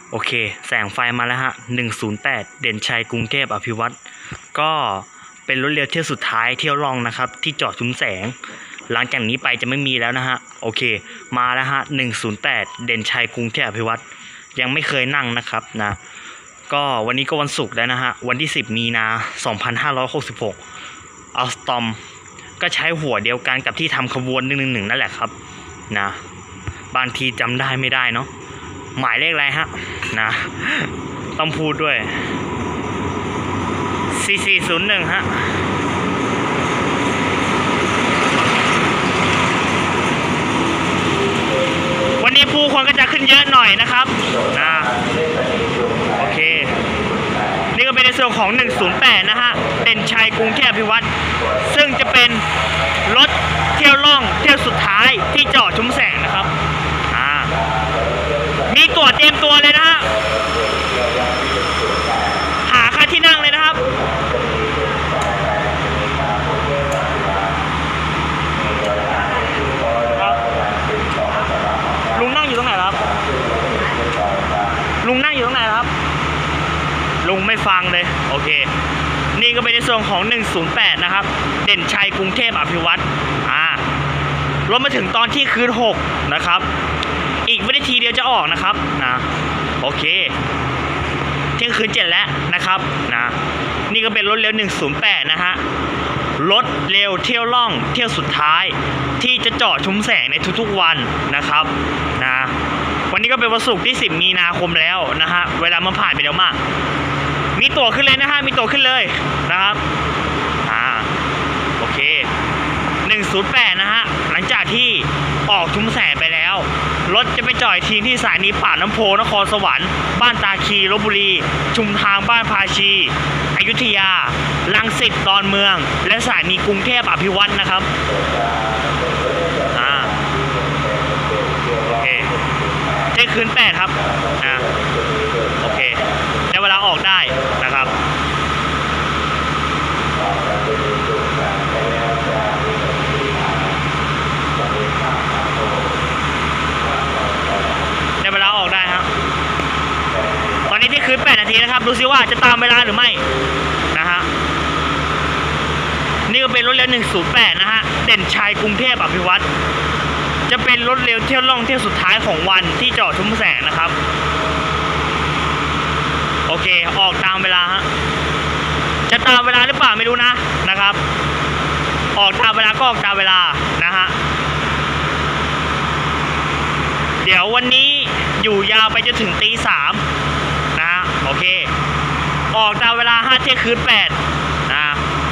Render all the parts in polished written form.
โอเคแสงไฟมาแล้วฮะ108เด่นชัยกรุงเทพอภิวัตรก็เป็นรถเร็วเที่ยวสุดท้ายเที่ยวล่องนะครับที่จอดชุมแสงหลังจากนี้ไปจะไม่มีแล้วนะฮะโอเคมาแล้วฮะ108เด่นชัยกรุงเทพอภิวัตรยังไม่เคยนั่งนะครับนะก็วันนี้ก็วันศุกร์แล้วนะฮะวันที่10 มีนา 2566อัลสตอมก็ใช้หัวเดียวกันกับที่ทำขบวน111นั่นแหละครับนะบางทีจำได้ไม่ได้เนาะหมายเลขอะไรฮะนะต้องพูดด้วย4401ฮะวันนี้ผู้คนก็จะขึ้นเยอะหน่อยนะครับนะโอเคนี่ก็เป็นในส่วนของ108นะฮะเด่นชัยกรุงเทพอภิวัตรซึ่งจะเป็นรถเที่ยวล่องเที่ยวสุดท้ายที่จอดชุมแสงนะครับมีตั๋วเตรียมตัวเลยนะฮะหาค่าที่นั่งเลยนะครับลุงนั่งอยู่ตรงไหนครับลุงนั่งอยู่ตรงไหนครับลุงไม่ฟังเลยโอเคนี่ก็เป็นในส่วนของ108นะครับเด่นชัยกรุงเทพอภิวัตรรถมาถึงตอนที่คืน6นะครับอีกวินาทีเดียวจะออกนะครับนะโอเคเที่ยงคืน7แล้วนะครับนะนี่ก็เป็นรถเร็ว108นะฮะรถเร็วเที่ยวล่องเที่ยวสุดท้ายที่จะจอดชุมแสงในทุกๆวันนะครับนะวันนี้ก็เป็นวันศุกร์ที่10 มีนาคมแล้วนะฮะเวลามันผ่านไปเร็วมากมีตั๋วขึ้นเลยนะฮะมีตั๋วขึ้นเลยนะครับโอเค108นะฮะหลังจากที่ออกชุมแสงไปแล้วรถจะไปจอดทีที่สถานีปากน้ำโพนครสวรรค์บ้านตาคีลพบุรีชุมทางบ้านภาชีอยุธยารังสิตดอนเมืองและสถานีกรุงเทพอภิวัตรนะครับโอเคเที่ยงคืน8ครับโอเคได้เวลาออกได้นะครับได้เวลาออกได้ครับตอนนี้ที่คืน8 นาทีนะครับดูซิว่าจะตามเวลาหรือไม่นะฮะนี่ก็เป็นรถเร็ว108นะฮะเด่นชัยกรุงเทพอภิวัตรจะเป็นรถเร็วเที่ยวล่องเที่ยวสุดท้ายของวันที่จอดชุมแสงนะครับโอเคออกตามเวลาฮะจะตามเวลาหรือเปล่าไม่รู้นะครับออกตามเวลาก็ออกตามเวลานะฮะเดี๋ยววันนี้อยู่ยาวไปจนถึงตี 3นะฮะโอเคออกตามเวลา5 เที่ยงคืน8นะ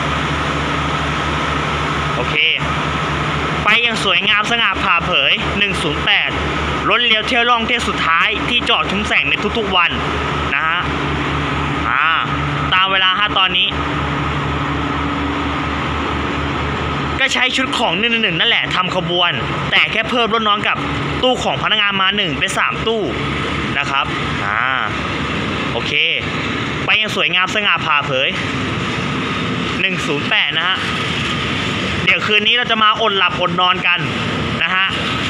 โอเคไปอย่างสวยงามสง่าผ่าเผย108รถเลี้ยวเที่ยวล่องเที่ยวสุดท้ายที่จอดชุมแสงในทุกๆวันนะฮะตามเวลาตอนนี้ก็ใช้ชุดของ111นั่นแหละทำขบวนแต่แค่เพิ่มรถน้องกับตู้ของพนักงานมา1เป็น3ตู้นะครับโอเคไปยังสวยงามสง่าผ่าเผย108นะฮะเดี๋ยวคืนนี้เราจะมาอดหลับอดนอนกันนะฮะ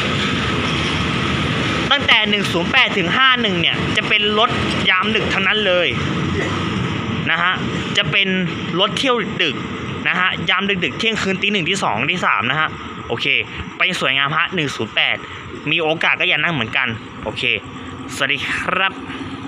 ตั้งแต่108ถึง51เนี่ยจะเป็นรถยามดึกทั้งนั้นเลยนะฮะจะเป็นรถเที่ยวดึกนะฮะยามดึกเที่ยงคืนตี 1 ตี 2 ตี 3นะฮะโอเคไปสวยงาม108มีโอกาสก็อย่านั่งเหมือนกันโอเคสวัสดีครับ